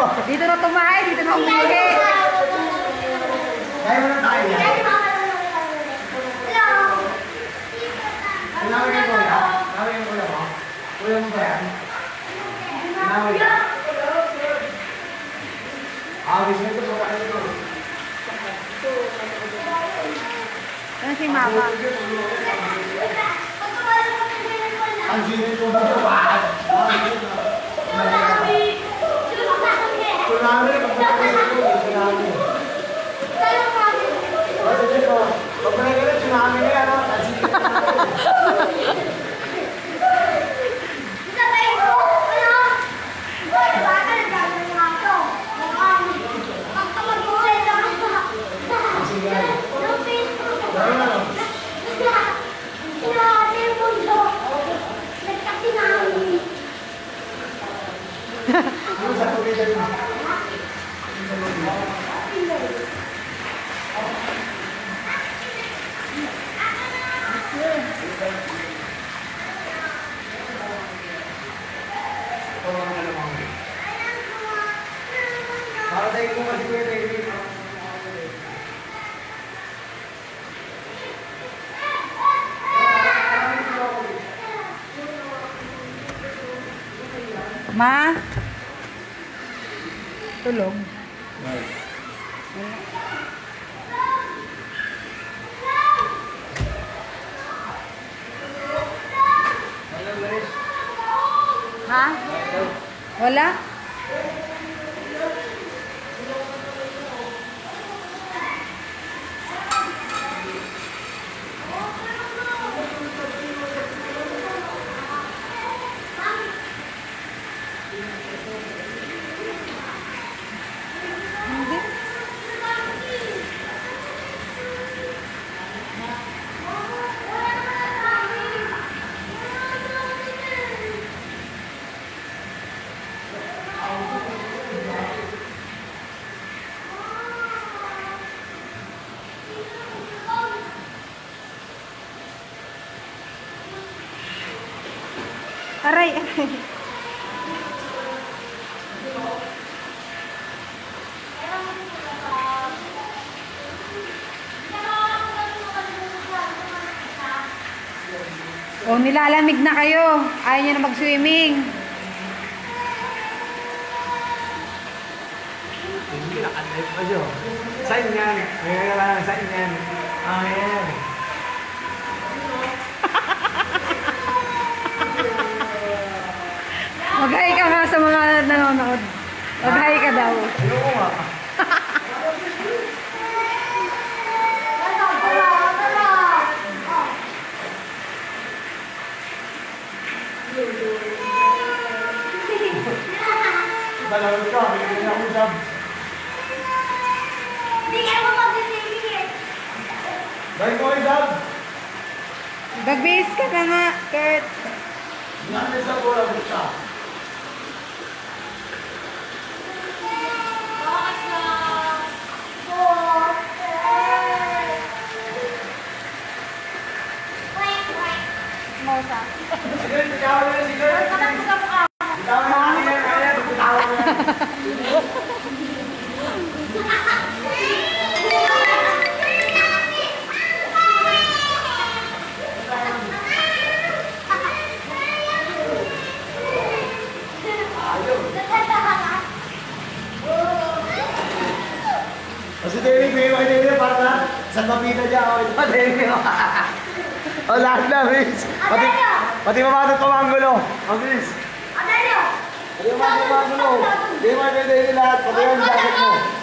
Dito na tumahay, dito na umuwi. Kaya mo na tayo yan. Tinawin ko ya? Tinawin ko ya mo? Kuya mo ba yan? Tinawin ya? Gusto nito po kayo ito. Ano si Mama? Ang sinin ko ba ito ba? Tsunami, tsunami. Pag malagay na tsunami na yan, Ma? Tulog. Ha? Wala? Hindi. Aray, aray. Oh, nilalamig na kayo. Ayaw nyo na mag-swimming. hindi nakalive pa siya. Sign yan. May kailangan sign yan. Yan. Mag-hi ka nga sa mga nanonood. Mag-hi ka daw. Ayoko nga. Balawin ka, bigyan ako job. Hindi ka mo mag-swimming eh. Balik mo yung job. Mag-base ka na nga, Kurt. Nandiyan sa bola mo siya. Mosa. Sige, ikaw na, sige. Kapag sa mukha. Ikaw na, kaya, ikaw na. Kasi Derek, may iwan niya para sa kapita niya. O, ito, Derek. O, lahat na, Riz. Pati mamatang tumanggulo. O, Riz. Adelio! Pati mamatang tumanggulo. Hindi mo kayo Derek lahat. Pati yung jacket mo.